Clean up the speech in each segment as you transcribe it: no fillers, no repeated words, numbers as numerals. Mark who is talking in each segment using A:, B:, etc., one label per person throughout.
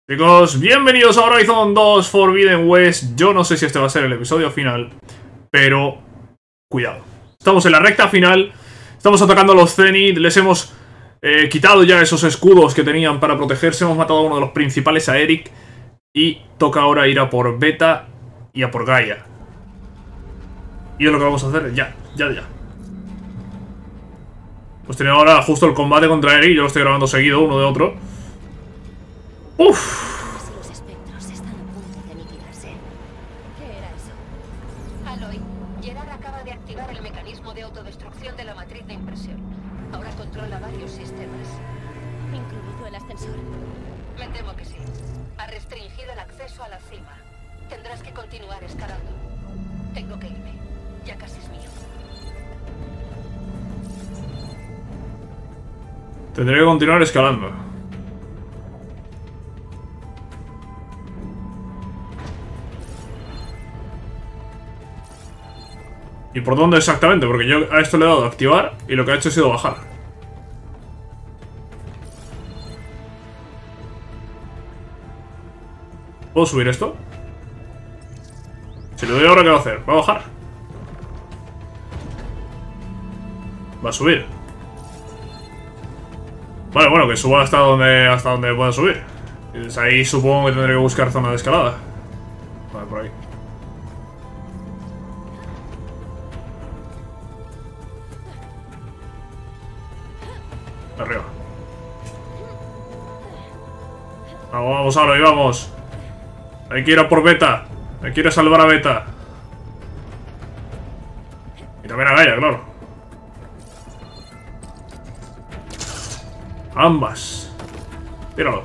A: Chicos, bienvenidos a Horizon 2 Forbidden West. Yo no sé si este va a ser el episodio final, pero cuidado. Estamos en la recta final. Estamos atacando a los Zenith. Les hemos quitado ya esos escudos que tenían para protegerse. Hemos matado a uno de los principales, a Eric. Y toca ahora ir a por Beta y a por Gaia. Y es lo que vamos a hacer ya. Hemos tenido ahora justo el combate contra Eric. Yo lo estoy grabando seguido, uno de otro. ¡Uf!
B: Los espectros están a punto de aniquilarse. ¿Qué era eso? Aloy, Gerard acaba de activar el mecanismo de autodestrucción de la matriz de impresión. Ahora controla varios sistemas. ¿Incluido el ascensor? Me temo que sí. Ha restringido el acceso a la cima. Tendrás que continuar escalando. Tengo que irme. Ya casi es mío.
A: Tendré que continuar escalando. ¿Y por dónde exactamente? Porque yo a esto le he dado a activar y lo que ha hecho ha sido bajar. ¿Puedo subir esto? Si le doy ahora, ¿qué va a hacer? ¿Va a bajar? Va a subir. Vale, bueno, que suba hasta donde pueda subir. Y desde ahí supongo que tendré que buscar zona de escalada. Vale, por ahí. Arriba. Vamos, ahora, y vamos. Hay que ir a por Beta. Hay que ir a salvar a Beta. Y también a Gaia, claro. Ambas. Tíralo.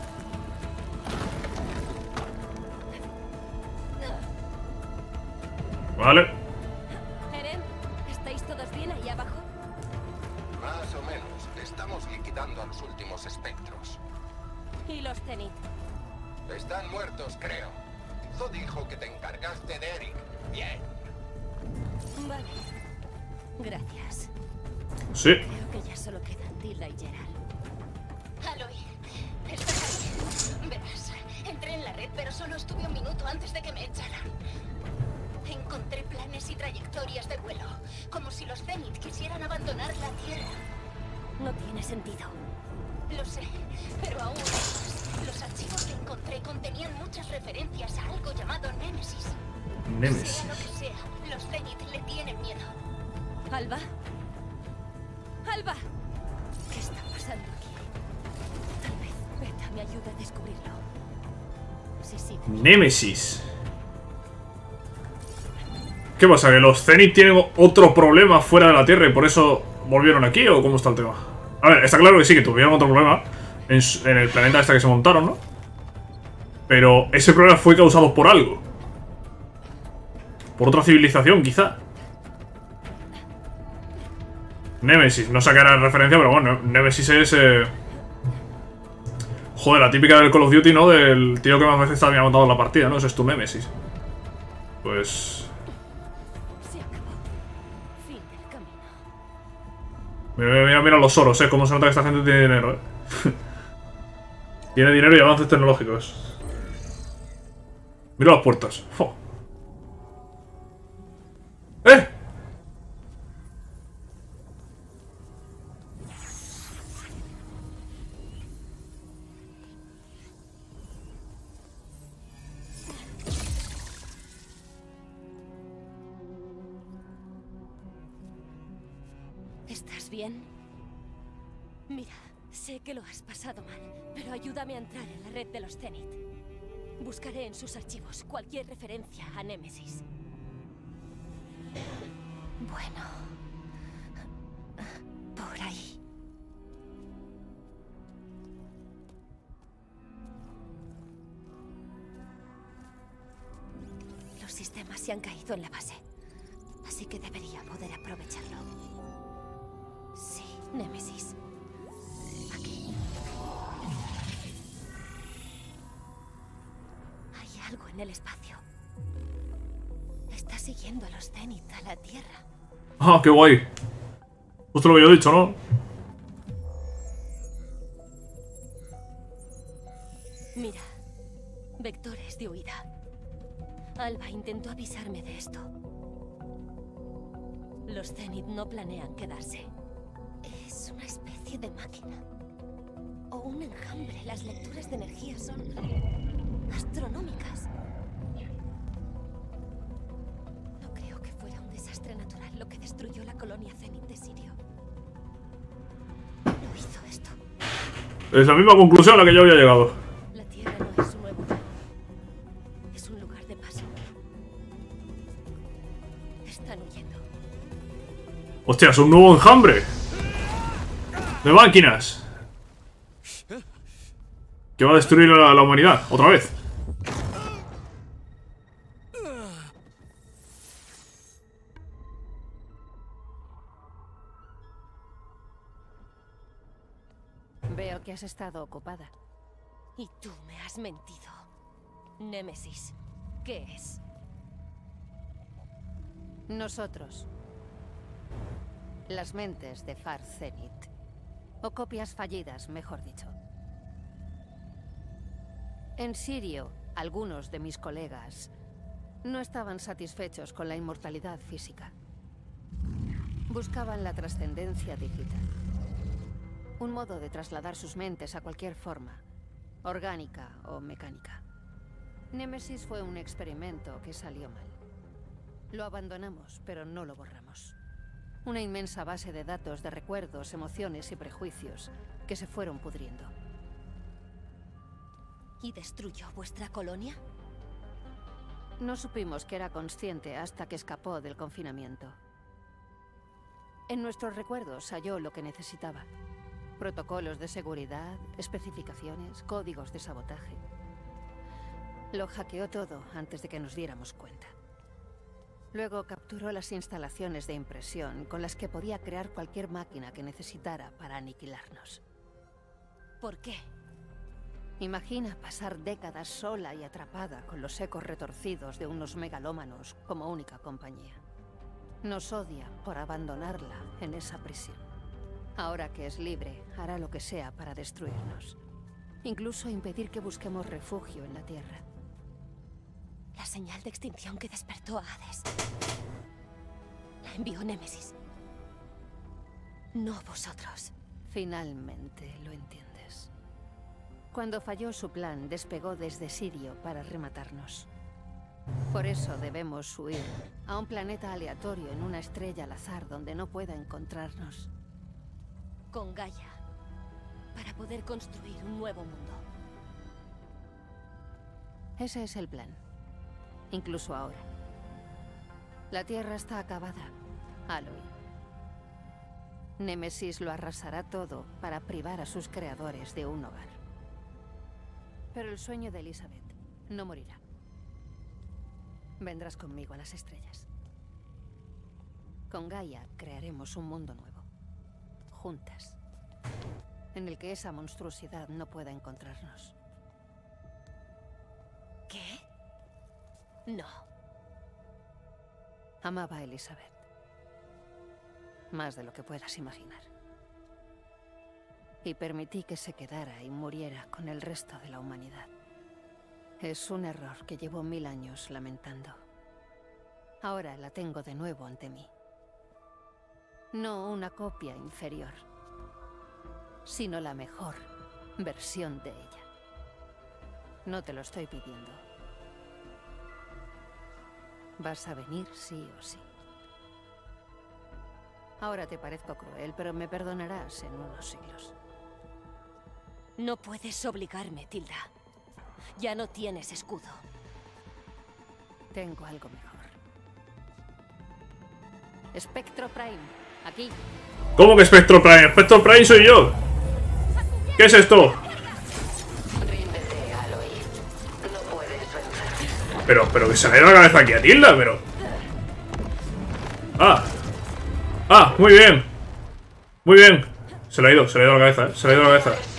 A: Vale.
B: Eren, ¿estáis todos bien ahí abajo?
C: Más o menos. Estamos liquidando a los últimos espectros.
B: ¿Y los Zenith?
C: Están muertos, creo. Zo dijo que te encargaste de Eric. Bien.
B: Vale. Gracias.
A: Sí.
B: Creo que ya solo quedan Tilda y Gerard.
D: Aloy, estás ahí. Verás, entré en la red, pero solo estuve un minuto antes de que me echaran. Encontré planes y trayectorias de vuelo, como si los Zenith quisieran abandonar la Tierra.
B: No tiene sentido.
D: Lo sé, pero aún hay más. Los archivos que encontré contenían muchas referencias a algo llamado Némesis. Sea
A: Nemesis.
D: lo que sea, los Zenith le tienen miedo.
B: ¿Alba? ¡Alba! ¿Qué está pasando aquí? Tal vez Beta me ayude a descubrirlo. Sí.
A: Némesis. ¿Qué pasa? ¿Que los Zenith tienen otro problema fuera de la Tierra y por eso volvieron aquí? ¿O cómo está el tema? A ver, está claro que sí, que tuvieron otro problema en el planeta este que se montaron, ¿no? Pero ese problema fue causado por algo. Por otra civilización, quizá. Némesis, no sacará referencia, pero bueno, Némesis es... Joder, la típica del Call of Duty, ¿no? Del tío que más veces te había montado en la partida, ¿no? Ese es tu Némesis. Pues...
B: Se acabó. Fin del camino.
A: Mira los oros, cómo se nota que esta gente tiene dinero, Tiene dinero y avances tecnológicos. Mira las puertas. ¡Oh! ¡Eh!
B: ¿Estás bien? Mira, sé que lo has pasado mal, pero ayúdame a entrar en la red de los Zenith. Buscaré en sus archivos cualquier referencia a Némesis. Bueno... por ahí. Los sistemas se han caído en la base, así que debería poder aprovecharlo. Sí, Némesis. Aquí. Hay algo en el espacio. Está siguiendo a los Zenith a la Tierra.
A: ¡Ah, qué guay! Justo lo que yo he dicho, ¿no?
B: Mira, Alba intentó avisarme de esto. Los Zenith no planean quedarse. Es una especie de máquina. O un enjambre. Las lecturas de energía son astronómicas. No creo que fuera un desastre natural lo que destruyó la colonia Zenith de Sirio. No hizo esto.
A: Es la misma conclusión a la que yo había llegado.
B: La Tierra no es un nuevo mundo. Es un lugar de paso. Están huyendo.
A: ¡Hostias! ¡Un nuevo enjambre! ¡De máquinas! Que va a destruir a la humanidad, otra vez.
B: Veo que has estado ocupada. Y tú me has mentido. Némesis, ¿qué es?
E: Nosotros. Las mentes de Far Zenith. O copias fallidas, mejor dicho. En Sirio, algunos de mis colegas no estaban satisfechos con la inmortalidad física. Buscaban la trascendencia digital. Un modo de trasladar sus mentes a cualquier forma, orgánica o mecánica. Némesis fue un experimento que salió mal. Lo abandonamos, pero no lo borramos. Una inmensa base de datos de recuerdos, emociones y prejuicios que se fueron pudriendo.
B: ¿Y destruyó vuestra colonia?
E: No supimos que era consciente hasta que escapó del confinamiento. En nuestros recuerdos halló lo que necesitaba. Protocolos de seguridad, especificaciones, códigos de sabotaje. Lo hackeó todo antes de que nos diéramos cuenta. Luego capturó las instalaciones de impresión con las que podía crear cualquier máquina que necesitara para aniquilarnos.
B: ¿Por qué?
E: Imagina pasar décadas sola y atrapada con los ecos retorcidos de unos megalómanos como única compañía. Nos odia por abandonarla en esa prisión. Ahora que es libre, hará lo que sea para destruirnos. Incluso impedir que busquemos refugio en la Tierra.
B: La señal de extinción que despertó a Hades. La envió Némesis. No vosotros.
E: Finalmente lo entiendes. Cuando falló su plan, despegó desde Sirio para rematarnos. Por eso debemos huir a un planeta aleatorio en una estrella al azar donde no pueda encontrarnos.
B: Con Gaia. Para poder construir un nuevo mundo.
E: Ese es el plan. Incluso ahora. La Tierra está acabada, Aloy. Némesis lo arrasará todo para privar a sus creadores de un hogar. Pero el sueño de Elizabeth no morirá. Vendrás conmigo a las estrellas. Con Gaia crearemos un mundo nuevo. Juntas. En el que esa monstruosidad no pueda encontrarnos.
B: ¿Qué? No.
E: Amaba a Elizabeth. Más de lo que puedas imaginar. Y permití que se quedara y muriera con el resto de la humanidad. Es un error que llevo 1000 años lamentando. Ahora la tengo de nuevo ante mí. No una copia inferior, sino la mejor versión de ella. No te lo estoy pidiendo. Vas a venir sí o sí. Ahora te parezco cruel, pero me perdonarás en unos siglos.
B: No puedes obligarme, Tilda. Ya no tienes escudo.
E: Tengo algo mejor. Spectro Prime, aquí.
A: ¿Cómo que Spectro Prime? Spectro Prime soy yo. ¿Qué es esto?
E: Ríndete, Aloy. No puedes vencer.
A: Pero que se le ha ido la cabeza aquí a Tilda, pero... Ah, muy bien. Muy bien. Se le ha ido la cabeza, se le ha ido la cabeza.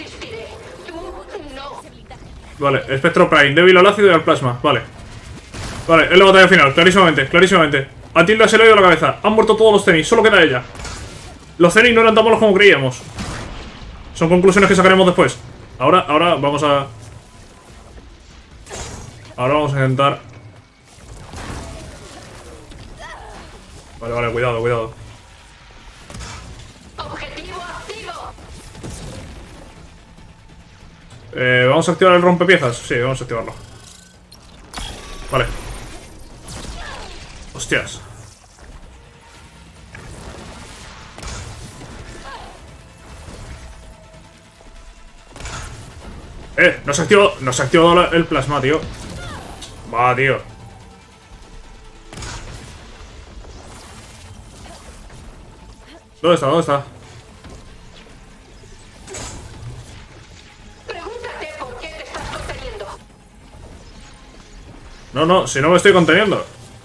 A: Vale, Spectro Prime, débil al ácido y al plasma, vale. Vale, es la batalla final, clarísimamente, clarísimamente. A Tilda se le ha ido la cabeza, han muerto todos los Zenith, solo queda ella. Los Zenith no eran tan malos como creíamos. Son conclusiones que sacaremos después. Ahora vamos a... Ahora vamos a intentar Vale, vale, cuidado, cuidado.
B: ¡Objetivo activo!
A: ¿Vamos a activar el rompepiezas? Sí, vamos a activarlo. Vale. Hostias. No se ha activado el plasma, tío. Va, tío. ¿Dónde está? ¿Dónde está?
B: Pregúntate por qué te estás conteniendo.
A: No, no, si no me estoy conteniendo.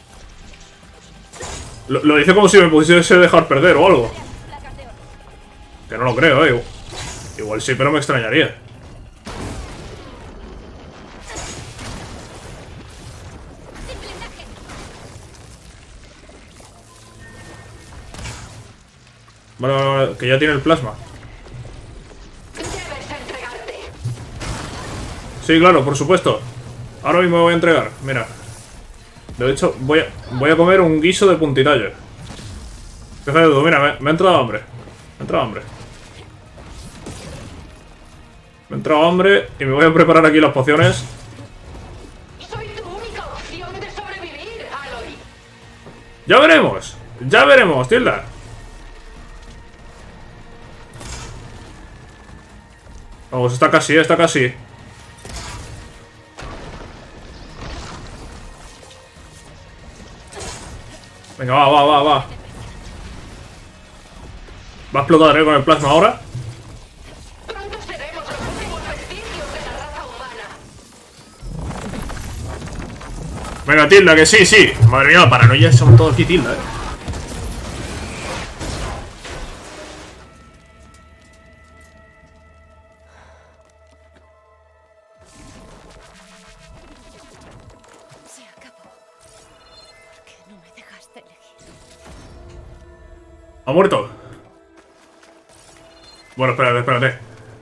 A: Lo dice como si me pudiese dejar perder o algo. Que no lo creo, Igual sí, pero me extrañaría. Vale, vale, vale, que ya tiene el plasma.
B: Debes entregarte.
A: Sí, claro, por supuesto. Ahora mismo me voy a entregar, mira. De hecho, voy a comer un guiso de puntitallo. Fíjate tú, mira, me ha entrado hambre. Me ha entrado hambre. Me ha entrado hambre y me voy a preparar aquí las pociones.
B: Soy tu única opción de sobrevivir, Aloy.
A: ¡Ya veremos! ¡Ya veremos, Tilda! Vamos, está casi, está casi. Venga, va. Va a explotar, con el plasma ahora.
B: Pronto seremos los últimos vestigios de la raza humana.
A: Venga, Tilda, que sí, sí. Madre mía, la paranoia son todo aquí, Tilda,
E: Se acabó. ¿Por qué no me dejaste elegir?
A: ¿Ha muerto? Bueno, espérate, espérate.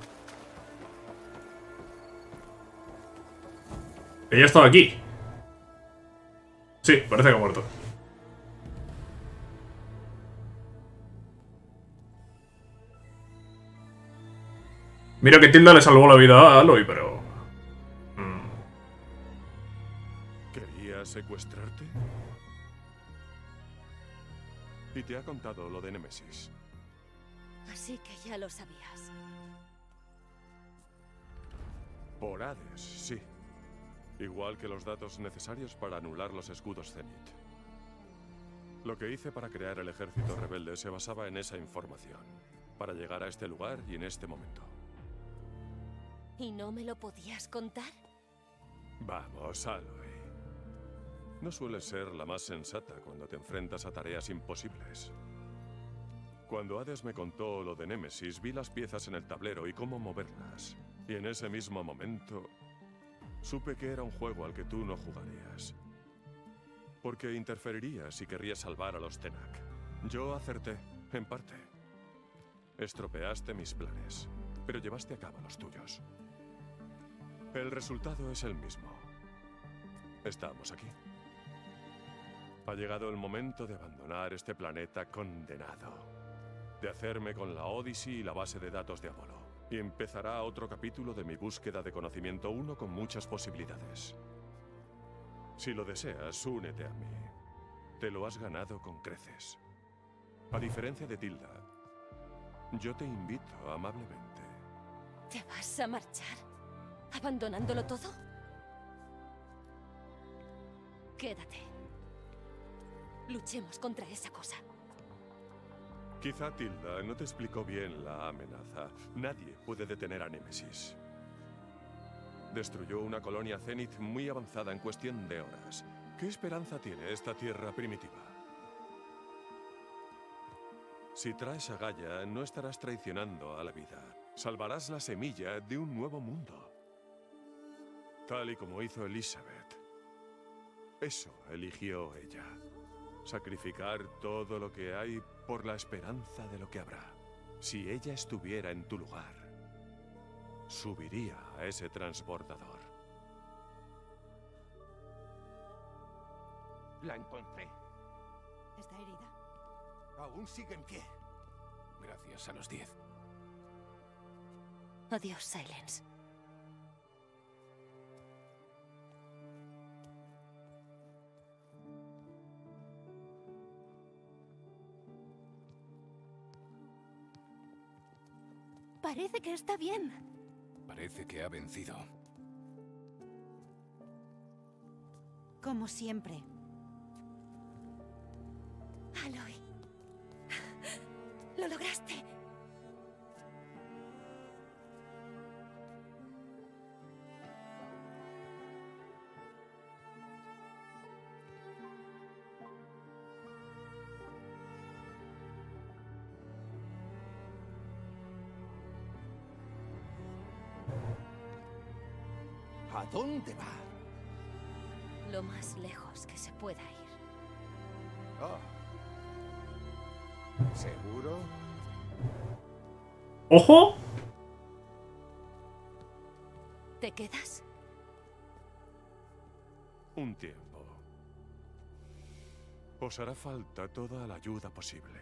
A: Ella estaba aquí. Sí, parece que ha muerto. Mira que Tilda le salvó la vida a Aloy, pero...
F: ¿Quería secuestrarte? Y te ha contado lo de Némesis.
E: Así que ya lo sabías.
F: Por Hades, sí. Igual que los datos necesarios para anular los escudos Zenith. Lo que hice para crear el ejército rebelde se basaba en esa información. Para llegar a este lugar y en este momento.
E: ¿Y no me lo podías contar?
F: Vamos, Aloy. No sueles ser la más sensata cuando te enfrentas a tareas imposibles. Cuando Hades me contó lo de Némesis, vi las piezas en el tablero y cómo moverlas. Y en ese mismo momento, supe que era un juego al que tú no jugarías. Porque interferirías si querrías salvar a los Tenak. Yo acerté, en parte. Estropeaste mis planes, pero llevaste a cabo los tuyos. El resultado es el mismo. Estamos aquí. Ha llegado el momento de abandonar este planeta condenado. De hacerme con la Odyssey y la base de datos de Apolo. Y empezará otro capítulo de mi búsqueda de conocimiento, uno con muchas posibilidades. Si lo deseas, únete a mí. Te lo has ganado con creces. A diferencia de Tilda, yo te invito amablemente.
E: ¿Te vas a marchar? ¿Abandonándolo todo? Quédate. Luchemos contra esa cosa.
F: Quizá Tilda no te explicó bien la amenaza. Nadie puede detener a Némesis. Destruyó una colonia Zenith muy avanzada en cuestión de horas. ¿Qué esperanza tiene esta tierra primitiva? Si traes a Gaia, no estarás traicionando a la vida. Salvarás la semilla de un nuevo mundo. Tal y como hizo Elizabeth. Eso eligió ella. Sacrificar todo lo que hay por la esperanza de lo que habrá. Si ella estuviera en tu lugar, subiría a ese transbordador.
C: La encontré.
E: ¿Está herida?
C: Aún sigue en pie.
G: Gracias a los 10.
D: Adiós, Silence. Parece que está bien.
G: Parece que ha vencido.
H: Como siempre.
D: Aloy. Lo lograste.
C: ¿A dónde va?
D: Lo más lejos que se pueda ir.
C: Oh. ¿Seguro?
A: ¡Ojo!
D: ¿Te quedas?
F: Un tiempo. Os hará falta toda la ayuda posible.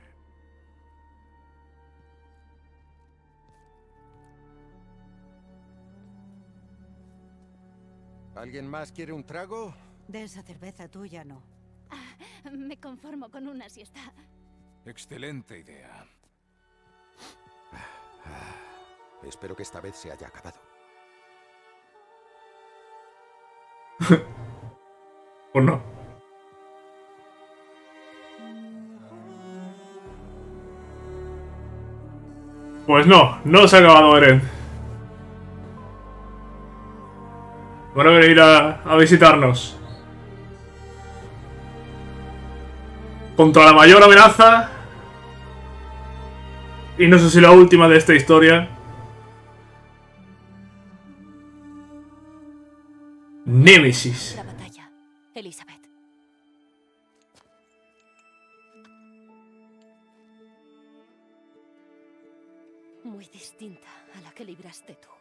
C: ¿Alguien más quiere un trago?
H: De esa cerveza tuya no.
D: Me conformo con una siesta.
G: Excelente idea.
C: Espero que esta vez se haya acabado.
A: Pues no. Pues no se ha acabado, Eren. Van a venir a visitarnos. Contra la mayor amenaza. Y no sé si la última de esta historia. Némesis.
D: La batalla, Elizabeth. Muy distinta a la que libraste tú.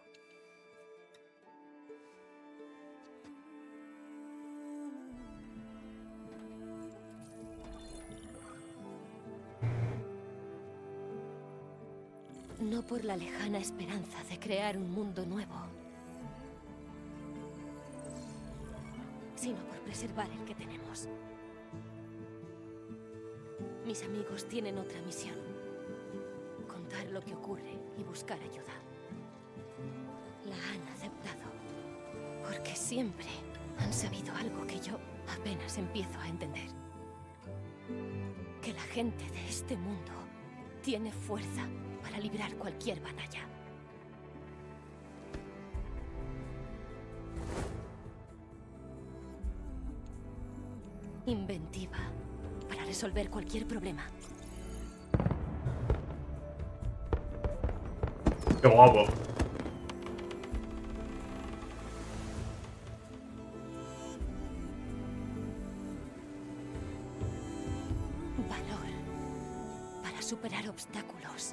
D: No por la lejana esperanza de crear un mundo nuevo, sino por preservar el que tenemos. Mis amigos tienen otra misión: contar lo que ocurre y buscar ayuda. La han aceptado, porque siempre han sabido algo que yo apenas empiezo a entender. Que la gente de este mundo tiene fuerza para librar cualquier batalla. Inventiva para resolver cualquier problema.
A: Qué guapo.
D: Valor para superar obstáculos.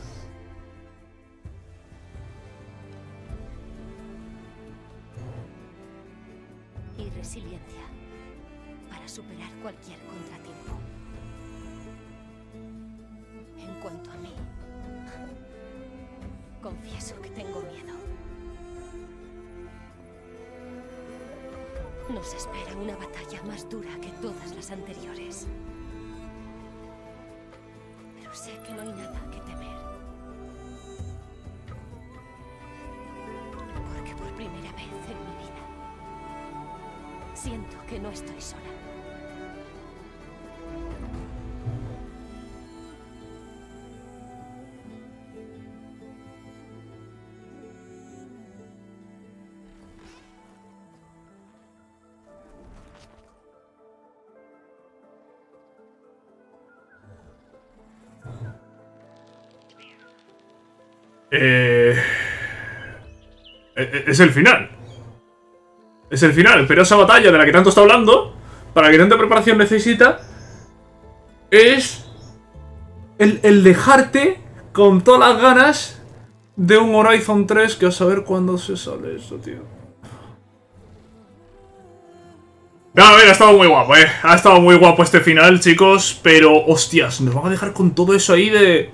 D: Y resiliencia para superar cualquier contratiempo. En cuanto a mí, confieso que tengo miedo. Nos espera una batalla más dura que todas las anteriores. Pero sé que no hay nada que temer. Porque por primera vez en mi vida siento que no estoy sola.
A: Es el final. Es el final, pero esa batalla de la que tanto está hablando, para la que tanta preparación necesita, es el dejarte con todas las ganas de un Horizon 3, que a saber cuándo se sale eso, tío. No, a ver, ha estado muy guapo, ha estado muy guapo este final, chicos. Pero, hostias, nos van a dejar con todo eso ahí de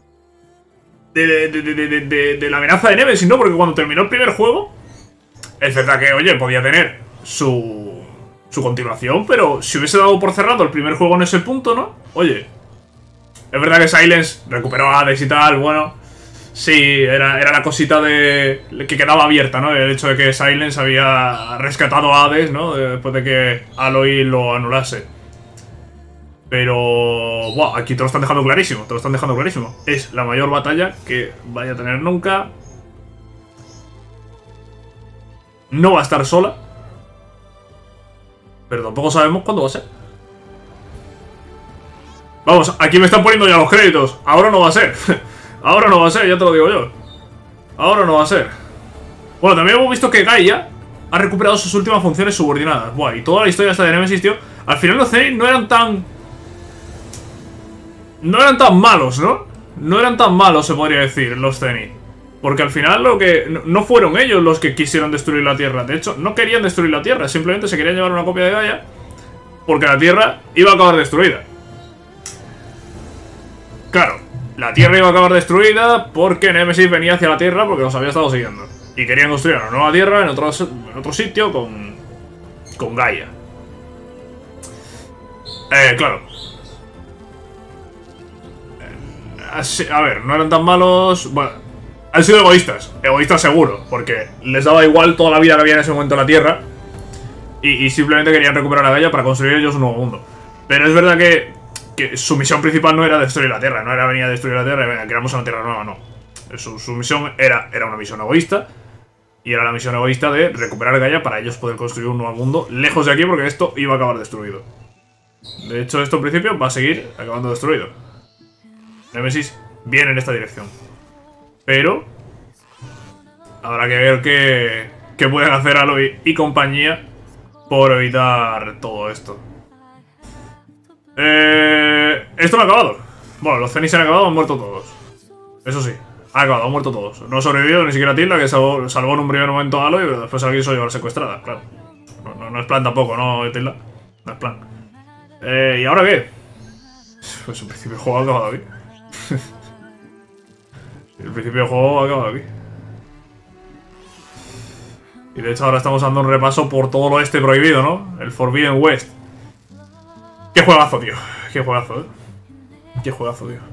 A: la amenaza de Nemesis, ¿no? Porque cuando terminó el primer juego, es verdad que, oye, podía tener su continuación, pero si hubiese dado por cerrado el primer juego en ese punto, ¿no? Oye, es verdad que Silence recuperó a Hades y tal, bueno, sí, era la cosita que quedaba abierta, ¿no? El hecho de que Silence había rescatado a Hades, ¿no? Después de que Aloy lo anulase. Pero, wow, aquí te lo están dejando clarísimo, te lo están dejando clarísimo. Es la mayor batalla que vaya a tener nunca. No va a estar sola. Pero tampoco sabemos cuándo va a ser. Vamos, aquí me están poniendo ya los créditos. Ahora no va a ser. Ahora no va a ser, ya te lo digo yo. Ahora no va a ser. Bueno, también hemos visto que Gaia ha recuperado sus últimas funciones subordinadas. Buah, y toda la historia esta de Nemesis, tío. Al final los Zenith no eran tan malos, ¿no? No eran tan malos, se podría decir, los Zenith. Porque al final no fueron ellos los que quisieron destruir la Tierra. De hecho, no querían destruir la Tierra. Simplemente se querían llevar una copia de Gaia. Porque la Tierra iba a acabar destruida. Claro, la Tierra iba a acabar destruida porque Nemesis venía hacia la Tierra porque los había estado siguiendo. Y querían construir una nueva Tierra en otro sitio con Gaia. Claro. A ver, no eran tan malos. Bueno, han sido egoístas. Egoístas seguro. Porque les daba igual toda la vida que había en ese momento en la Tierra. Y simplemente querían recuperar a Gaia para construir ellos un nuevo mundo. Pero es verdad que su misión principal no era destruir la Tierra. No era venir a destruir la Tierra y venga, creamos una Tierra nueva, no. Su misión era una misión egoísta. Y era la misión egoísta de recuperar Gaia para ellos poder construir un nuevo mundo lejos de aquí porque esto iba a acabar destruido. De hecho, esto en principio va a seguir acabando destruido. Nemesis viene en esta dirección. Pero habrá que ver qué pueden hacer Aloy y compañía por evitar todo esto. Esto no ha acabado. Bueno, los Zenith se han acabado, han muerto todos. Eso sí, han acabado, han muerto todos. No ha sobrevivido ni siquiera Tilda, que salvó en un primer momento a Aloy, pero después se la quiso llevar secuestrada, claro. No es plan tampoco, ¿no, Tilda? No es plan. ¿Y ahora qué? Pues en principio el juego ha acabado aquí. El principio del juego ha acabado aquí. Y de hecho ahora estamos dando un repaso por todo lo este prohibido, ¿no? El Forbidden West. Qué juegazo, tío. Qué juegazo, Qué juegazo, tío.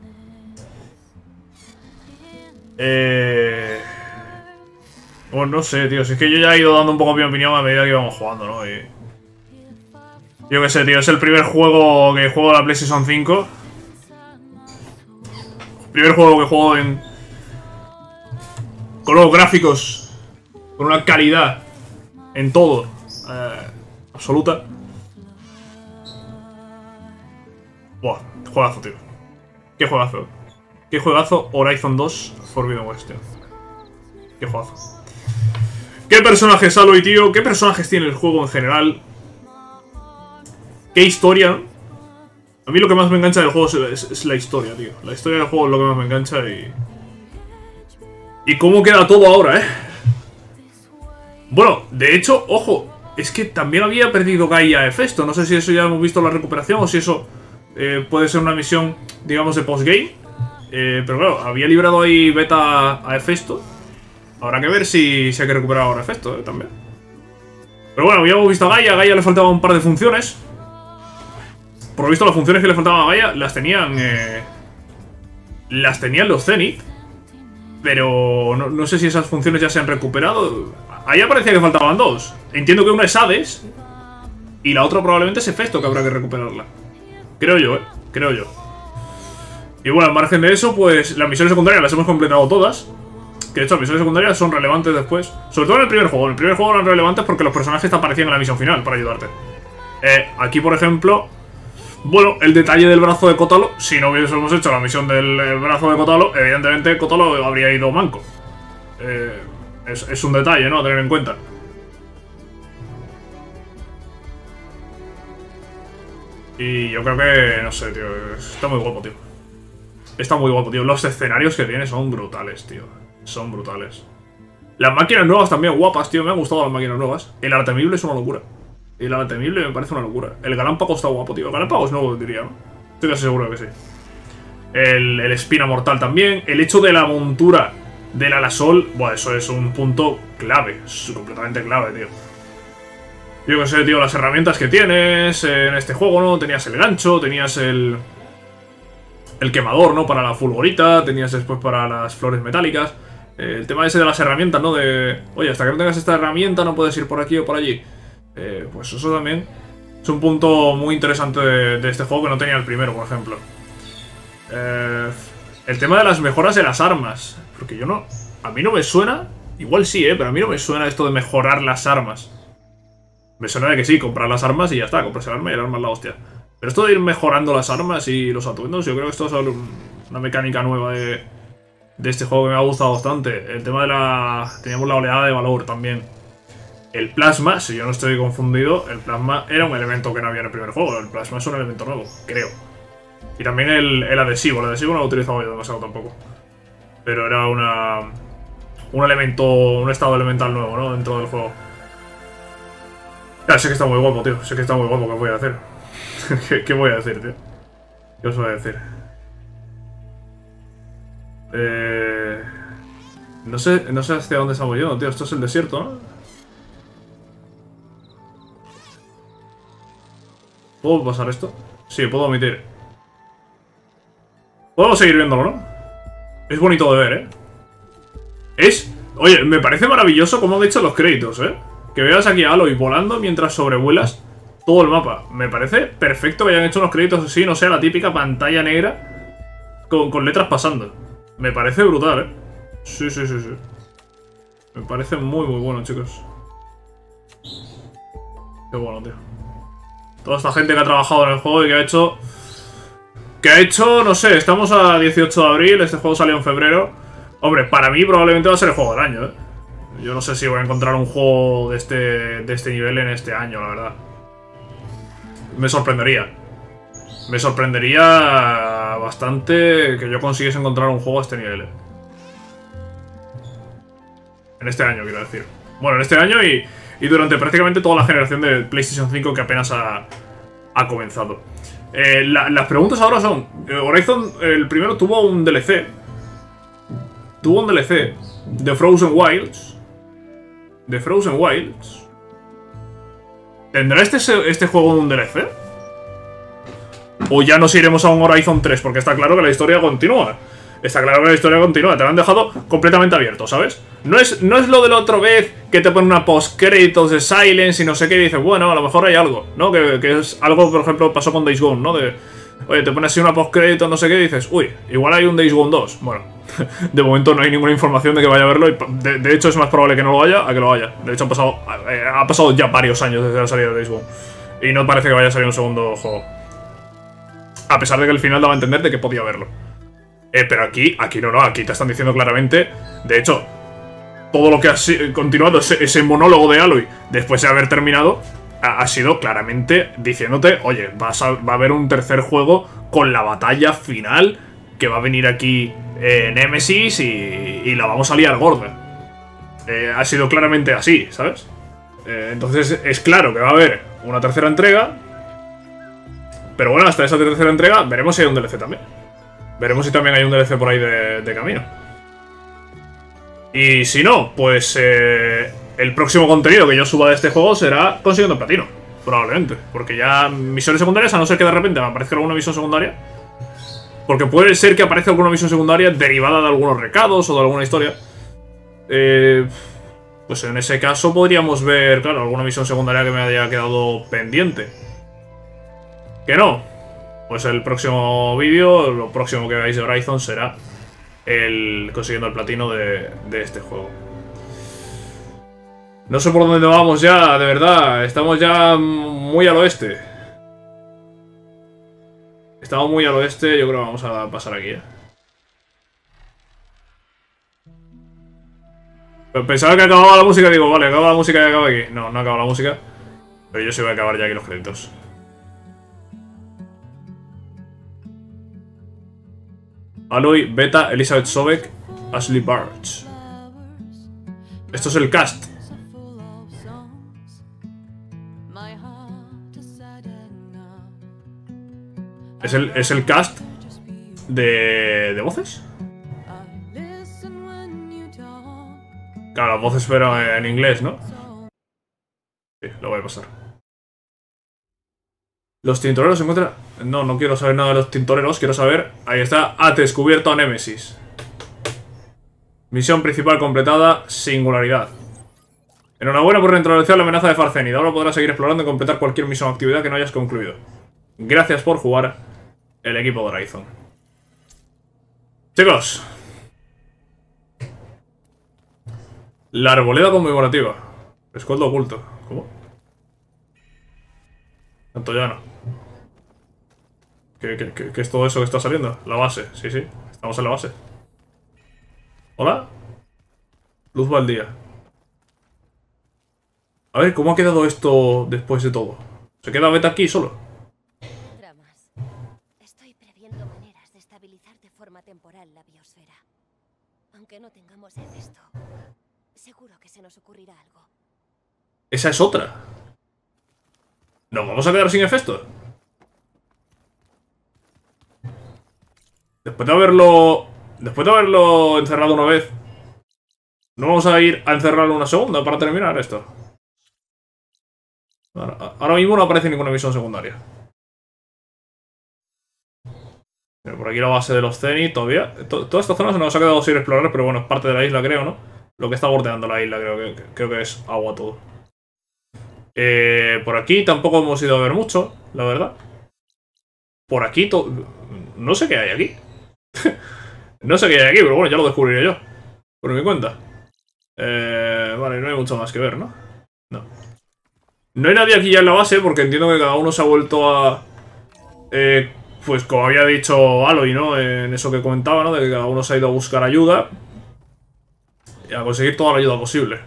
A: Bueno, no sé, tío. Si es que yo ya he ido dando un poco mi opinión a medida que íbamos jugando, ¿no? Y yo qué sé, tío. Es el primer juego que juego en la PlayStation 5. Primer juego que juego con los gráficos, con una calidad en todo absoluta. Buah, juegazo, tío. Qué juegazo. Qué juegazo Horizon 2 Forbidden West, tío. Qué juegazo. Qué personajes, Aloy, tío. Qué personajes tiene el juego en general. Qué historia, ¿no? A mí lo que más me engancha del juego es la historia, tío. La historia del juego es lo que más me engancha y cómo queda todo ahora, Bueno, de hecho, ojo, es que también había perdido Gaia a Hefesto. No sé si eso ya hemos visto la recuperación o si eso puede ser una misión, digamos, de postgame. Pero claro, había librado ahí Beta a Hefesto. Habrá que ver si hay que recuperar ahora a Hefesto, también. Pero bueno, habíamos visto a Gaia. A Gaia le faltaban un par de funciones. Por lo visto, las funciones que le faltaban a Gaia las tenían los Zenith. Pero no sé si esas funciones ya se han recuperado. Ahí parecía que faltaban dos. Entiendo que una es Hades y la otra probablemente es Hefesto, que habrá que recuperarla. Creo yo, creo yo. Y bueno, al margen de eso, pues las misiones secundarias las hemos completado todas. Que de hecho las misiones secundarias son relevantes después. Sobre todo en el primer juego. En el primer juego eran relevantes porque los personajes te aparecían en la misión final para ayudarte. Aquí, por ejemplo... Bueno, el detalle del brazo de Kotalo. Si no hubiésemos hecho la misión del brazo de Kotalo, evidentemente Kotalo habría ido manco. Es un detalle, ¿no? A tener en cuenta. Y yo creo que... No sé, tío. Está muy guapo, tío. Está muy guapo, tío. Los escenarios que tiene son brutales, tío. Son brutales. Las máquinas nuevas también guapas, tío. Me han gustado las máquinas nuevas. El Artemible es una locura. Y la temible me parece una locura. El galámpago está guapo, tío. El galámpago es nuevo, diría, ¿no? Estoy casi seguro que sí. El espina mortal también. El hecho de la montura del alasol, bueno, eso es un punto clave. Es completamente clave, tío. Yo que sé, tío, las herramientas que tienes en este juego, ¿no? Tenías el gancho, tenías el quemador, ¿no? Para la fulgorita, tenías después para las flores metálicas. El tema ese de las herramientas, ¿no? De, oye, hasta que no tengas esta herramienta no puedes ir por aquí o por allí. Pues eso también es un punto muy interesante de este juego que no tenía el primero, por ejemplo. El tema de las mejoras de las armas. Porque yo no... A mí no me suena... Igual sí, pero a mí no me suena esto de mejorar las armas. Me suena de que sí, comprar las armas y ya está. Compras el arma y el arma es la hostia. Pero esto de ir mejorando las armas y los atuendos, yo creo que esto es una mecánica nueva de este juego que me ha gustado bastante. El tema de la... Teníamos la oleada de valor también. El plasma, si yo no estoy confundido, el plasma era un elemento que no había en el primer juego. El plasma es un elemento nuevo, creo. Y también el adhesivo. El adhesivo no lo he utilizado yo demasiado tampoco. Pero era un elemento, un estado elemental nuevo, ¿no? Dentro del juego. Ya, sé que está muy guapo, tío. Sé que está muy guapo. ¿Qué voy a hacer? ¿Qué voy a decir, tío? ¿Qué os voy a decir? No sé hacia dónde estamos yendo, tío. Esto es el desierto, ¿no? ¿Puedo pasar esto? Sí, puedo omitir. Podemos seguir viéndolo, ¿no? Es bonito de ver, ¿eh? Oye, me parece maravilloso cómo han hecho los créditos, ¿eh? Que veas aquí a Aloy volando mientras sobrevuelas todo el mapa. Me parece perfecto que hayan hecho unos créditos así, no sea la típica pantalla negra con letras pasando. Me parece brutal, ¿eh? Sí. Me parece muy bueno, chicos. Qué bueno, tío. Toda esta gente que ha trabajado en el juego y que ha hecho, no sé, estamos a 18 de abril, este juego salió en febrero. Hombre, para mí probablemente va a ser el juego del año, ¿eh? Yo no sé si voy a encontrar un juego de este nivel en este año, la verdad. Me sorprendería. Me sorprendería bastante que yo consiguiese encontrar un juego a este nivel, ¿eh? En este año, quiero decir. Bueno, en este año y durante prácticamente toda la generación de PlayStation 5 que apenas ha comenzado. Las preguntas ahora son... Horizon, el primero tuvo un DLC. Tuvo un DLC de Frozen Wilds. ¿Tendrá este juego un DLC? ¿O ya nos iremos a un Horizon 3? Porque está claro que la historia continúa. Te lo han dejado completamente abierto, ¿sabes? No es lo de la otra vez que te ponen una post-créditos de Silence y no sé qué y dices, bueno, a lo mejor hay algo, ¿no? Que es algo, por ejemplo, pasó con Days Gone, ¿no? Oye, te pones así una post-crédito, no sé qué y dices, uy, igual hay un Days Gone 2. Bueno, de momento no hay ninguna información de que vaya a verlo y de hecho es más probable que no lo haya a que lo haya. De hecho ha pasado ya varios años desde la salida de Days Gone y no parece que vaya a salir un segundo juego. A pesar de que el final daba a entender de que podía verlo. Pero aquí no, aquí te están diciendo claramente. De hecho, todo lo que ha continuado, ese monólogo de Aloy, después de haber terminado, ha sido claramente diciéndote, oye, va a haber un tercer juego con la batalla final, que va a venir aquí Nemesis y la vamos a liar gorda. Ha sido claramente así, ¿sabes? Entonces es claro que va a haber una tercera entrega. Pero bueno, hasta esa tercera entrega veremos si hay un DLC también. Veremos si también hay un DLC por ahí de camino. Y si no, pues el próximo contenido que yo suba de este juego será consiguiendo el platino. Probablemente. Porque ya misiones secundarias, a no ser que de repente me aparezca alguna misión secundaria. Porque puede ser que aparezca alguna misión secundaria derivada de algunos recados o de alguna historia. Pues en ese caso podríamos ver, claro, alguna misión secundaria que me haya quedado pendiente. Que no. Pues el próximo vídeo, lo próximo que veáis de Horizon será consiguiendo el platino de este juego. No sé por dónde vamos ya, de verdad. Estamos ya muy al oeste. Estamos muy al oeste, yo creo que vamos a pasar aquí, ¿eh? Pensaba que acababa la música, digo, vale, acaba la música y acaba aquí. No, no acaba la música. Pero yo sí voy a acabar ya aquí los créditos. Aloy, Beta, Elizabeth Sobek, Ashley Barch. Esto es el cast. Es el cast de voces. Claro, las voces pero en inglés, ¿no? Sí, lo voy a pasar. Los tintoreros se encuentran... No, no quiero saber nada de los tintoreros. Quiero saber... Ahí está. Ha descubierto a Némesis. Misión principal completada. Singularidad. Enhorabuena por neutralizar la amenaza de Farzenid. Ahora podrás seguir explorando y completar cualquier misión o actividad que no hayas concluido. Gracias por jugar el equipo de Horizon. Chicos. La arboleda conmemorativa. Escudo oculto. ¿Cómo? Tanto ya no. ¿Qué es todo eso que está saliendo? La base, sí, sí. Estamos en la base. ¿Hola? Luz Baldía. A ver, ¿cómo ha quedado esto después de todo? ¿Se queda Beta aquí solo?
D: Dramas. Estoy previendo maneras de estabilizar de forma temporal la biosfera. Aunque no tengamos Hefesto, seguro que se nos ocurrirá algo.
A: Esa es otra. ¿Nos vamos a quedar sin Hefesto? Después de haberlo encerrado una vez, ¿no vamos a ir a encerrarlo una segunda para terminar esto? Ahora mismo no aparece ninguna misión secundaria. Pero por aquí la base de los Zenith todavía. Toda esta zona se nos ha quedado sin explorar, pero bueno, es parte de la isla, creo, ¿no? Lo que está bordeando la isla, creo que es agua todo. Por aquí tampoco hemos ido a ver mucho, la verdad. Por aquí no sé qué hay aquí. No sé qué hay aquí, pero bueno, ya lo descubriré yo. Por mi cuenta. Vale, no hay mucho más que ver, ¿no? No. No hay nadie aquí ya en la base, porque entiendo que cada uno se ha vuelto a... pues como había dicho Aloy, ¿no? En eso que comentaba, ¿no? De que cada uno se ha ido a buscar ayuda. Y a conseguir toda la ayuda posible.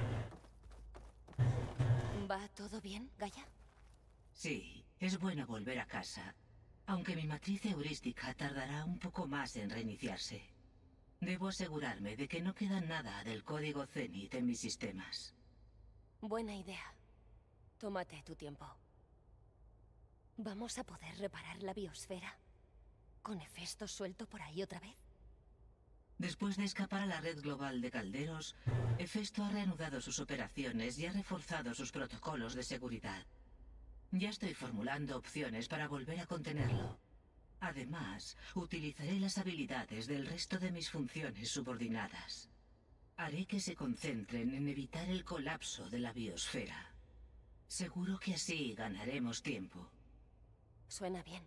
D: ¿Va todo bien, Gaia?
I: Sí, es bueno volver a casa. Aunque mi matriz heurística tardará un poco más en reiniciarse. Debo asegurarme de que no queda nada del código Zenith en mis sistemas.
D: Buena idea. Tómate tu tiempo. ¿Vamos a poder reparar la biosfera? ¿Con Hefesto suelto por ahí otra vez?
I: Después de escapar a la red global de calderos, Hefesto ha reanudado sus operaciones y ha reforzado sus protocolos de seguridad. Ya estoy formulando opciones para volver a contenerlo. Además, utilizaré las habilidades del resto de mis funciones subordinadas. Haré que se concentren en evitar el colapso de la biosfera. Seguro que así ganaremos tiempo.
D: Suena bien.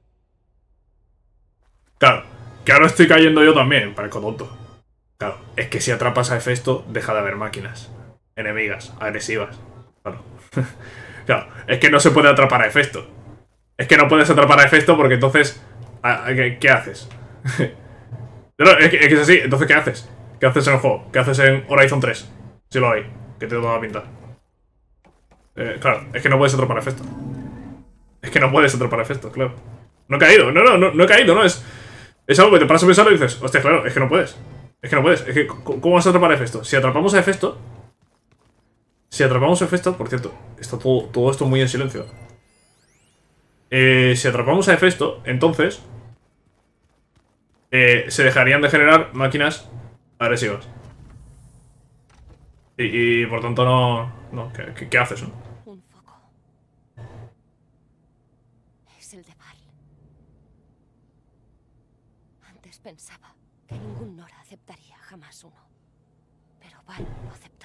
A: Claro, que ahora estoy cayendo yo también, parezco tonto. Claro, es que si atrapas a Hefesto, deja de haber máquinas enemigas, agresivas. Claro. Claro, es que no se puede atrapar a Hefesto. Es que no puedes atrapar a Hefesto porque entonces... ¿Qué haces? No, es que es así, entonces ¿qué haces? ¿Qué haces en el juego? ¿Qué haces en Horizon 3? Si lo hay, que te toda la pinta. Claro, es que no puedes atrapar a Hefesto. Es que no puedes atrapar a Hefesto, claro. No he caído, no he caído, no es algo que te paras a pensar y dices, hostia, claro, es que no puedes. Es que no puedes, es que ¿cómo vas a atrapar a Hefesto? Si atrapamos a Hefesto... por cierto, está todo esto muy en silencio. Si atrapamos a Hefesto, entonces se dejarían de generar máquinas agresivas. Y por tanto no ¿qué haces, no?
D: Un foco. Es el de Val. Antes pensaba que ningún Nora aceptaría jamás uno. Pero Val lo aceptó.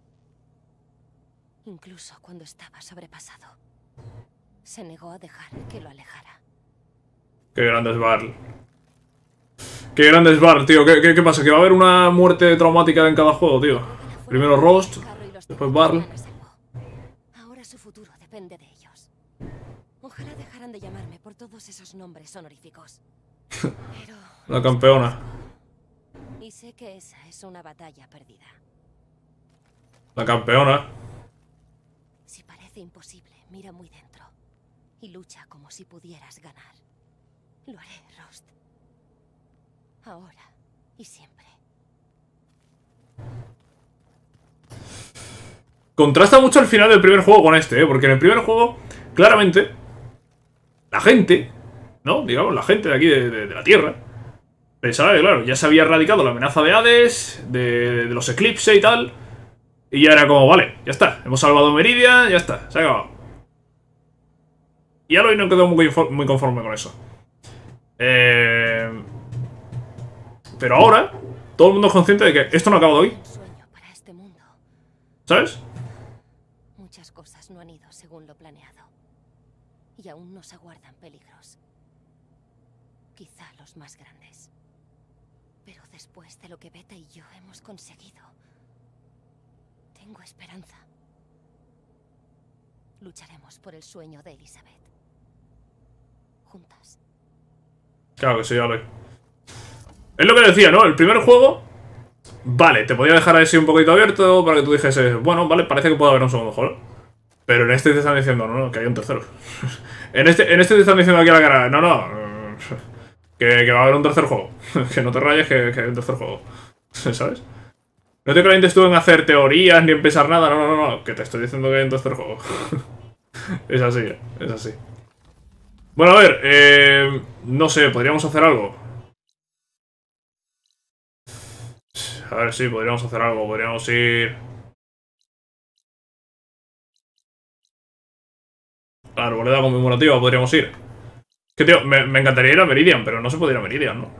D: Incluso cuando estaba sobrepasado. Se negó a dejar que lo alejara.
A: Qué grande es Varl. Qué grande es Varl, tío. ¿Qué pasa? ¿Que va a haber una muerte traumática en cada juego, tío? Primero Rost, después Varl.
D: Ahora su futuro depende de ellos. Ojalá dejaran de llamarme por todos esos nombres honoríficos. Pero...
A: La campeona.
D: Y sé que esa es una batalla perdida.
A: La campeona.
D: Si parece imposible, mira muy dentro. Y lucha como si pudieras ganar. Lo haré, Rost. Ahora y siempre.
A: Contrasta mucho el final del primer juego con este, porque en el primer juego, claramente, la gente ¿no? Digamos, la gente de aquí, de la Tierra. Pensaba que, claro, ya se había erradicado la amenaza de Hades, de los Eclipse y tal. Y ya era como, vale, ya está. Hemos salvado Meridian, ya está, se ha acabado. Y Aloy no quedó muy conforme con eso. Pero ahora, todo el mundo es consciente de que esto no acaba de hoy.
B: Un sueño para este mundo.
A: ¿Sabes?
B: Muchas cosas no han ido según lo planeado. Y aún nos aguardan peligros. Quizá los más grandes. Pero después de lo que Beta y yo hemos conseguido, tengo esperanza. Lucharemos por el sueño de Elizabeth. Juntas.
A: Claro que sí, Aloy. Es lo que decía, ¿no? El primer juego, vale, te podía dejar así un poquito abierto para que tú dijese, bueno, vale, parece que puede haber un segundo juego. Pero en este te están diciendo, no, que hay un tercero. en este te están diciendo aquí a la cara, no, que va a haber un tercer juego. Que no te rayes que hay un tercer juego. ¿Sabes? No te calientes tú en hacer teorías ni en pensar nada, no, que te estoy diciendo que hay un tercer juego. Es así, es así. Bueno, a ver, no sé, podríamos hacer algo. A ver, sí, podríamos hacer algo, podríamos ir... A la arboleda conmemorativa podríamos ir. Es que, tío, me encantaría ir a Meridian, pero no se puede ir a Meridian, ¿no?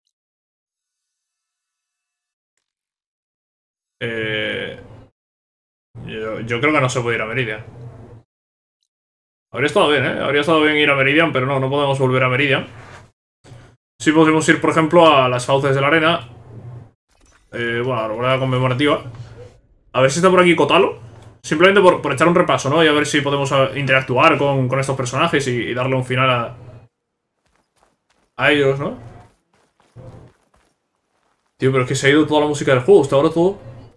A: Yo creo que no se puede ir a Meridian. Habría estado bien, ¿eh? Habría estado bien ir a Meridian, pero no podemos volver a Meridian. Sí podemos ir, por ejemplo, a las fauces de la arena. Bueno, a la arboleda conmemorativa. A ver si está por aquí Kotalo. Simplemente por echar un repaso, ¿no? Y a ver si podemos interactuar con estos personajes y darle un final a ellos, ¿no? Tío, pero es que se ha ido toda la música del juego. Está ahora todo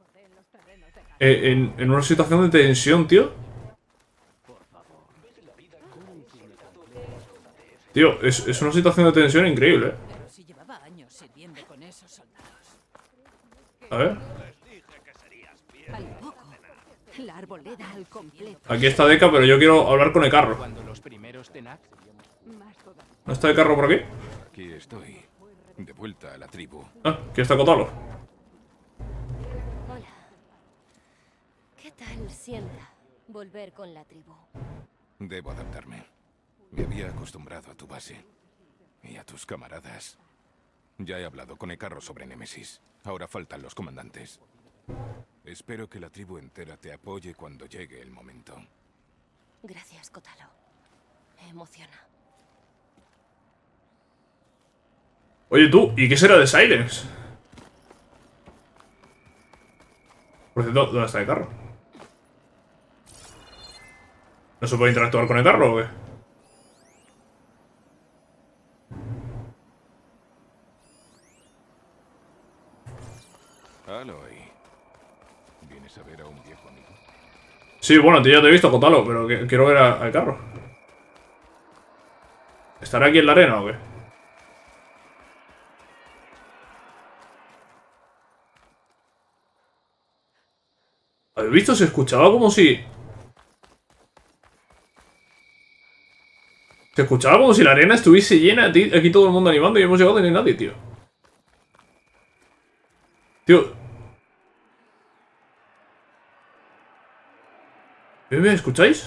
A: en una situación de tensión, tío. Tío, es una situación de tensión increíble, ¿eh? A ver.
E: La arboleda al completo.
A: Aquí está Deca, pero yo quiero hablar con el carro. ¿No está el carro por aquí?
G: Aquí estoy, de vuelta a la tribu.
A: Ah, aquí está Kotalo.
B: Hola. ¿Qué tal sienta volver con la tribu?
G: Debo adaptarme. Me había acostumbrado a tu base y a tus camaradas. Ya he hablado con el carro sobre Némesis. Ahora faltan los comandantes. Espero que la tribu entera te apoye cuando llegue el momento.
B: Gracias, Kotalo. Me emociona.
A: Oye, tú, ¿y qué será de Silence? Por cierto, ¿dónde está el carro? ¿No se puede interactuar con el carro o qué?
G: Aloy. ¿Vienes a ver a un viejo amigo?
A: Sí, bueno, tío, ya te he visto, Kotalo, pero quiero ver al carro. ¿Estará aquí en la arena o qué? ¿Habéis visto? Se escuchaba como si... Se escuchaba como si la arena estuviese llena, aquí todo el mundo animando y hemos llegado y no hay nadie, tío. Tío. ¿Me escucháis?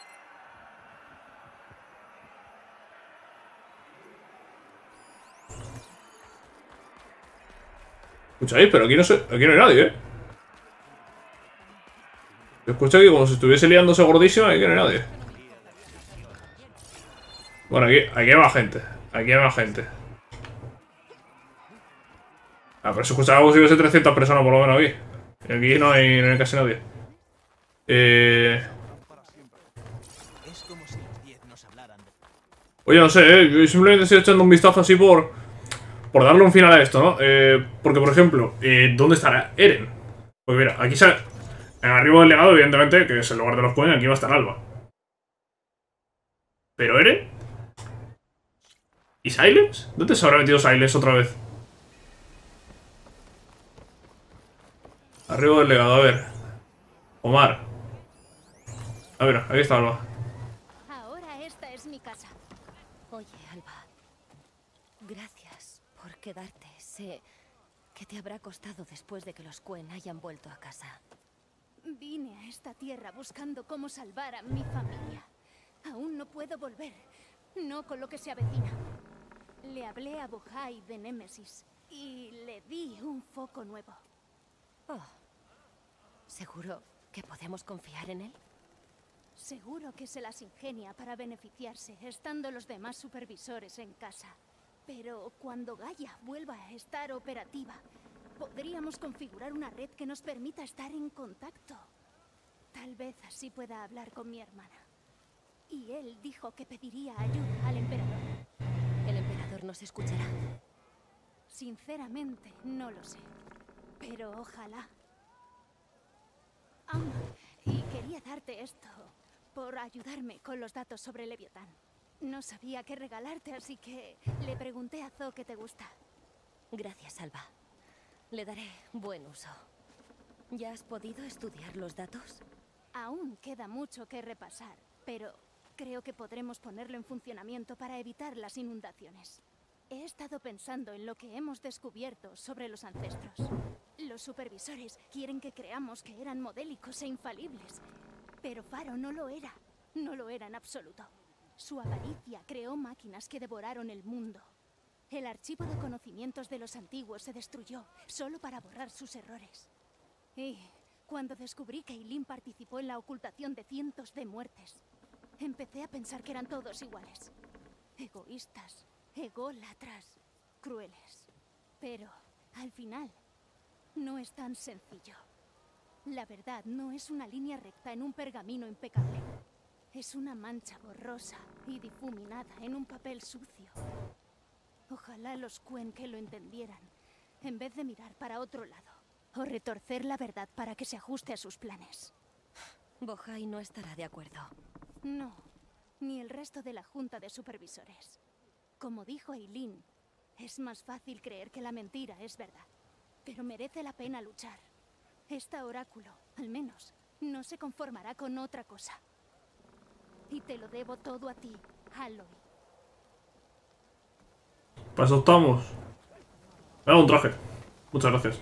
A: ¿Escucháis? Pero aquí no hay nadie, ¿eh? Se escucha aquí como si estuviese liándose gordísimo y aquí no hay nadie. Bueno, aquí hay más gente. Aquí hay más gente. Ah, pero se escuchaba como si hubiese 300 personas por lo menos aquí. Y aquí no hay casi nadie. Oye, no sé, yo simplemente estoy echando un vistazo así por darle un final a esto, ¿no? Porque, por ejemplo, ¿dónde estará Eren? Pues mira, aquí sale... En arriba del legado, evidentemente, que es el lugar de los Cohen, aquí va a estar Alba. ¿Pero Eren? ¿Y Silence? ¿Dónde se habrá metido Silence otra vez? Arriba del legado, a ver. Omar. A ver, aquí está Alba.
B: Ahora esta es mi casa. Oye, Alba.
J: quedarte. Sé que te habrá costado después de que los Quen hayan vuelto a casa.
D: Vine a esta tierra buscando cómo salvar a mi familia. Aún no puedo volver. No con lo que se avecina. Le hablé a Bohai de Némesis y le di un foco nuevo.
J: Oh. ¿Seguro que podemos confiar en él?
D: Seguro que se las ingenia para beneficiarse, estando los demás supervisores en casa. Pero cuando Gaia vuelva a estar operativa, podríamos configurar una red que nos permita estar en contacto. Tal vez así pueda hablar con mi hermana. Y él dijo que pediría ayuda al emperador.
J: ¿El emperador nos escuchará?
D: Sinceramente, no lo sé. Pero ojalá. Y quería darte esto por ayudarme con los datos sobre Leviatán. No sabía qué regalarte, así que le pregunté a Zo qué te gusta.
J: Gracias, Alba. Le daré buen uso. ¿Ya has podido estudiar los datos?
D: Aún queda mucho que repasar, pero creo que podremos ponerlo en funcionamiento para evitar las inundaciones. He estado pensando en lo que hemos descubierto sobre los ancestros. Los supervisores quieren que creamos que eran modélicos e infalibles, pero Faro no lo era. No lo era en absoluto. Su avaricia creó máquinas que devoraron el mundo. El archivo de conocimientos de los antiguos se destruyó solo para borrar sus errores. Y cuando descubrí que Eileen participó en la ocultación de cientos de muertes, empecé a pensar que eran todos iguales. Egoístas, ególatras, crueles. Pero, al final, no es tan sencillo. La verdad no es una línea recta en un pergamino impecable. Es una mancha borrosa y difuminada en un papel sucio. Ojalá los Quen que lo entendieran, en vez de mirar para otro lado, o retorcer la verdad para que se ajuste a sus planes.
J: Bohai no estará de acuerdo.
D: No, ni el resto de la junta de supervisores. Como dijo Eileen, es más fácil creer que la mentira es verdad. Pero merece la pena luchar. Esta oráculo, al menos, no se conformará con otra cosa. Y te lo debo todo a ti, Aloy.
A: Para eso estamos. Me da un traje. Muchas gracias.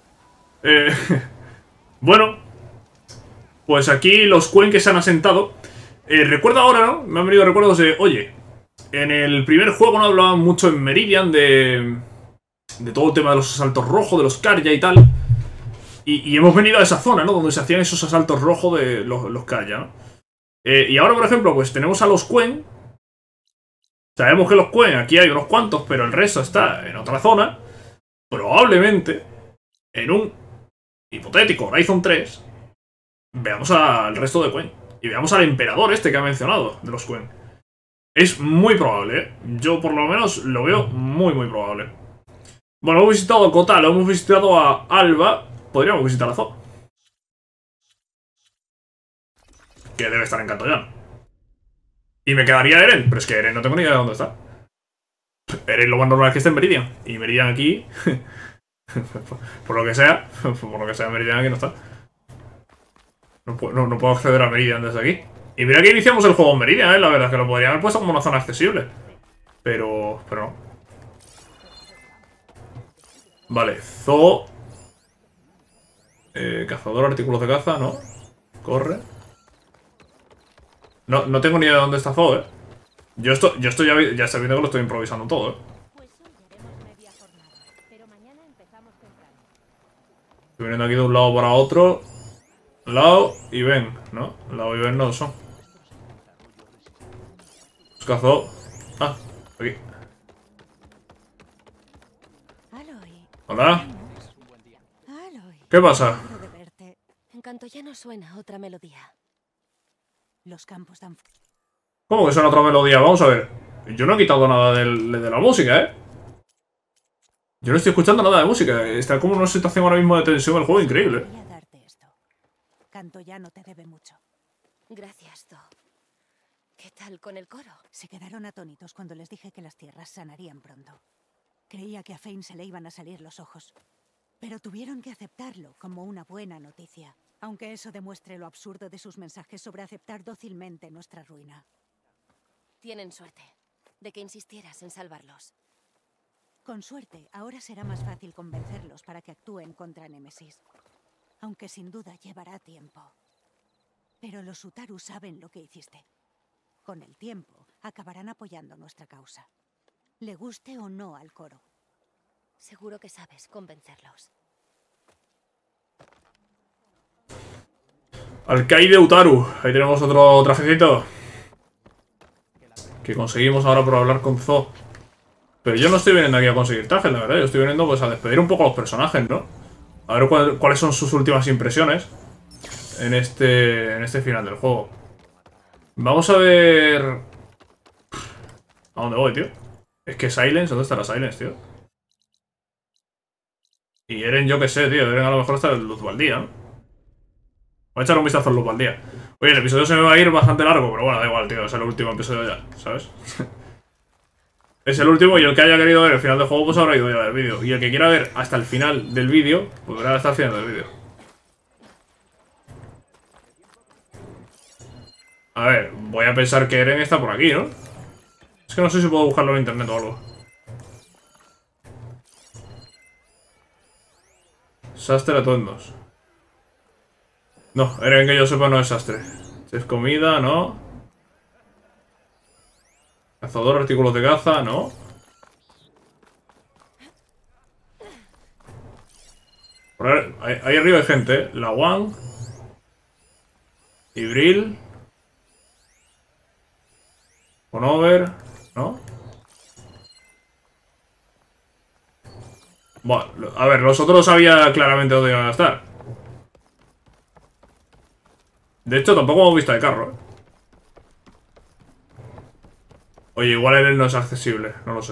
A: Bueno. Pues aquí los Quen que se han asentado. Recuerdo ahora, ¿no? Me han venido recuerdos de... Oye, en el primer juego no hablaban mucho en Meridian de todo el tema de los asaltos rojos, de los Karja y tal. Y hemos venido a esa zona, ¿no? Donde se hacían esos asaltos rojos de los Karja, ¿no? Y ahora, por ejemplo, pues tenemos a los Quen. Sabemos que los Quen, aquí hay unos cuantos, pero el resto está en otra zona. Probablemente, en un hipotético Horizon 3, veamos al resto de Quen. Y veamos al emperador este que ha mencionado, de los Quen. Es muy probable, ¿eh? Yo por lo menos lo veo muy, muy probable. Bueno, hemos visitado a Kotal, hemos visitado a Alba. Podríamos visitar a Zo, que debe estar en Cantoyan. Y me quedaría Eren, pero es que Eren no tengo ni idea de dónde está. Eren lo más normal es que esté en Meridian. Y Meridian aquí... por lo que sea, Meridian aquí no está. No puedo acceder a Meridian desde aquí. Y mira que iniciamos el juego en Meridian, ¿eh? La verdad es que lo podrían haber puesto como una zona accesible. Pero no. Vale, Zo... cazador, artículos de caza, ¿no? Corre. No tengo ni idea de dónde está Zo, ¿eh? Yo estoy ya está viendo que lo estoy improvisando todo, ¿eh? Estoy viniendo aquí de un lado para otro. Lado y ven, ¿no? Lado y ven no son. Busca Zo. Ah, aquí. Hola. ¿Qué pasa?
J: En Cantoyano suena otra melodía.
H: Los campos dan...
A: ¿Cómo que suena otra melodía? Vamos a ver. Yo no he quitado nada de la música, ¿eh? Yo no estoy escuchando nada de música. Está como una situación ahora mismo de tensión el juego increíble.
H: Voy a darte esto. Cantoyano te debe mucho.
J: Gracias, Zo. ¿Qué tal con el coro?
H: Se quedaron atónitos cuando les dije que las tierras sanarían pronto. Creía que a Fane se le iban a salir los ojos. Pero tuvieron que aceptarlo como una buena noticia. Aunque eso demuestre lo absurdo de sus mensajes sobre aceptar dócilmente nuestra ruina.
J: Tienen suerte de que insistieras en salvarlos.
H: Con suerte, ahora será más fácil convencerlos para que actúen contra Némesis. Aunque sin duda llevará tiempo. Pero los Utaru saben lo que hiciste. Con el tiempo, acabarán apoyando nuestra causa. Le guste o no al coro.
J: Seguro que sabes convencerlos.
A: Alcaide Utaru. Ahí tenemos otro trajecito. Que conseguimos ahora por hablar con Zo. Pero yo no estoy viniendo aquí a conseguir trajes, la verdad. Yo estoy viniendo pues a despedir un poco a los personajes, ¿no? A ver cuáles son sus últimas impresiones en este final del juego. Vamos a ver... ¿A dónde voy, tío? Es que Silence, ¿dónde estará Silence, tío? Y Eren, yo qué sé, tío. Eren a lo mejor está en Luz Baldía, ¿no? Voy a echar un vistazo en Luz Baldía. Oye, el episodio se me va a ir bastante largo, pero bueno, da igual, tío. Es el último episodio ya, ¿sabes? Es el último y el que haya querido ver el final del juego, pues habrá ido ya a ver el vídeo. Y el que quiera ver hasta el final del vídeo, pues verá hasta el final del vídeo. A ver, voy a pensar que Eren está por aquí, ¿no? Es que no sé si puedo buscarlo en internet o algo. Sastre atuendos. No, Eren que yo sepa no es sastre. Chef comida, no. Cazador, artículos de caza, no. Por ahí arriba hay gente, ¿eh? La Wang. Ibril. Conover, ¿no? Bueno, a ver, los otros sabía claramente dónde iban a estar. De hecho, tampoco hemos visto de carro, ¿eh? Oye, igual Eren no es accesible, no lo sé.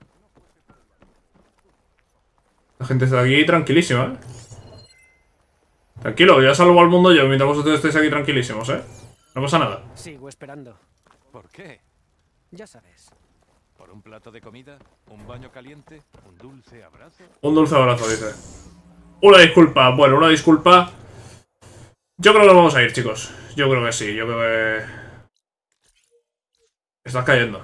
A: La gente está aquí tranquilísima, ¿eh? Tranquilo, ya salvo al mundo yo mientras vosotros estéis aquí tranquilísimos, ¿eh? No pasa nada.
K: Sigo esperando.
G: ¿Por qué?
K: Ya sabes.
G: ¿Por un plato de comida? ¿Un baño caliente? ¿Un dulce abrazo?
A: Un dulce abrazo, dice. Una disculpa, bueno, una disculpa. Yo creo que nos vamos a ir, chicos. Yo creo que sí, yo creo que... Estás cayendo.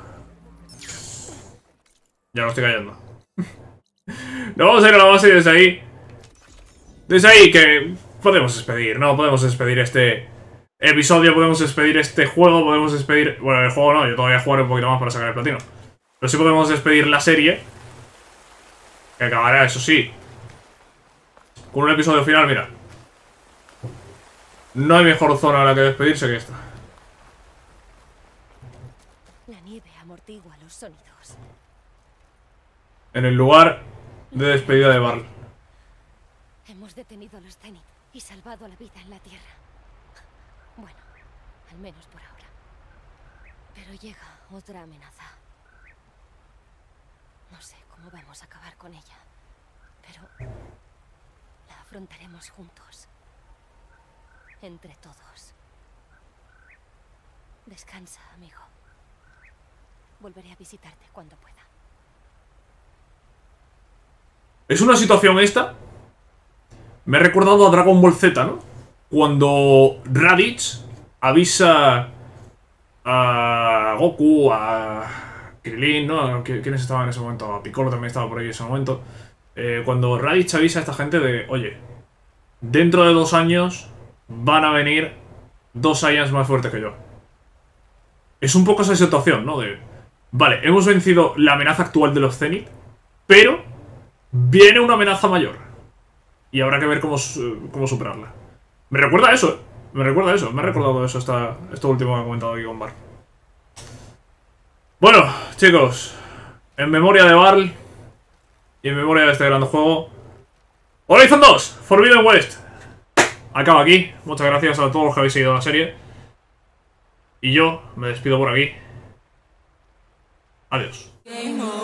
A: Ya no estoy cayendo. Nos vamos a ir a la base y desde ahí... Desde ahí que... Podemos despedir, ¿no? Podemos despedir este... episodio, podemos despedir este juego, podemos despedir... Bueno, el juego no, yo todavía jugaré un poquito más para sacar el platino. Pero sí podemos despedir la serie. Que acabará, eso sí, con un episodio final, mira. No hay mejor zona a la que despedirse que esta.
J: La nieve amortigua los sonidos.
A: En el lugar de despedida de Varl.
J: Hemos detenido a los Zenith y salvado la vida en la Tierra. Bueno, al menos por ahora. Pero llega otra amenaza. No sé cómo vamos a acabar con ella, pero la afrontaremos juntos. Entre todos. Descansa, amigo. Volveré a visitarte cuando pueda.
A: Es una situación esta. Me ha recordado a Dragon Ball Z, ¿no? Cuando Raditz avisa a Goku, a Krillin, ¿no? ¿Quiénes estaban en ese momento? A Piccolo también estaba por ahí en ese momento. Cuando Raditz avisa a esta gente de, oye, dentro de 2 años van a venir 2 Saiyans más fuertes que yo. Es un poco esa situación, ¿no? De, vale, hemos vencido la amenaza actual de los Zenith, pero viene una amenaza mayor. Y habrá que ver cómo superarla. Me recuerda a eso, ¿eh? Me recuerda a eso. Me ha recordado eso esto último que ha comentado aquí con Varl. Bueno, chicos, en memoria de Varl y en memoria de este gran juego, Horizon 2 Forbidden West acaba aquí. Muchas gracias a todos los que habéis seguido la serie. Y yo me despido por aquí. Adiós.